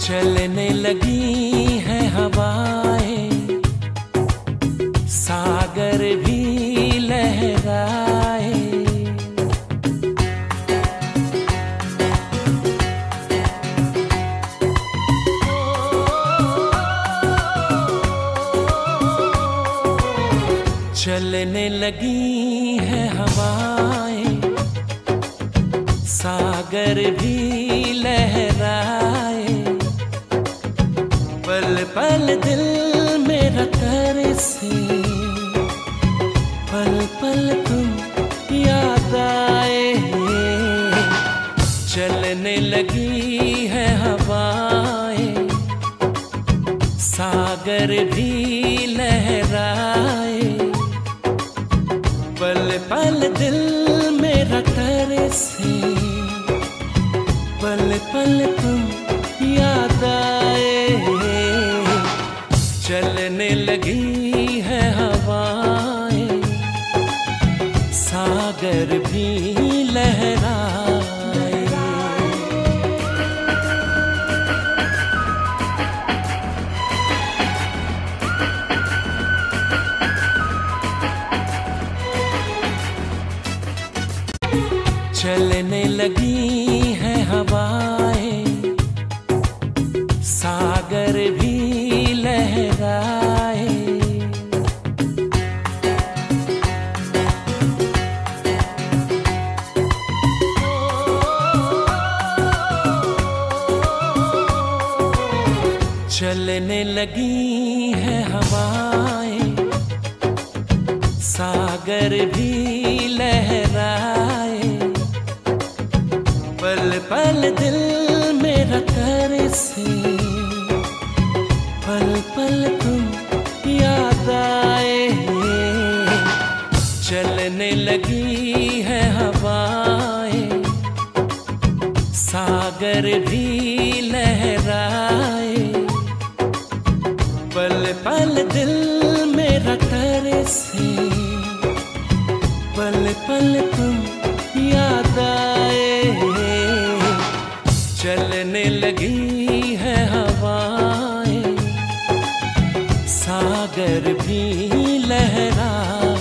चलने लगी है हवाएं, सागर भी लहराए। चलने लगी है हवाएं, सागर भी लहराए। पल पल दिल मेरा तरसे, पल पल तुम याद आए। चलने लगी है हवाएं, सागर भी लहराए। पल पल दिल मेरा तरसे, पल पल तुम याद आए। चलने लगी है हवाएं, सागर भी लहराए। चलने लगी है हवाएं, सागर भी लहराए। चलने लगी है हवाएं, सागर भी लहराए। पल पल दिल मेरा तरसे, पल पल तुम याद आए। चलने लगी है हवाएं, सागर भी लहराए। पल पल दिल मेरा तरसे, पल पल तुम याद आए। चलने लगी है हवाएं, सागर भी लहराए।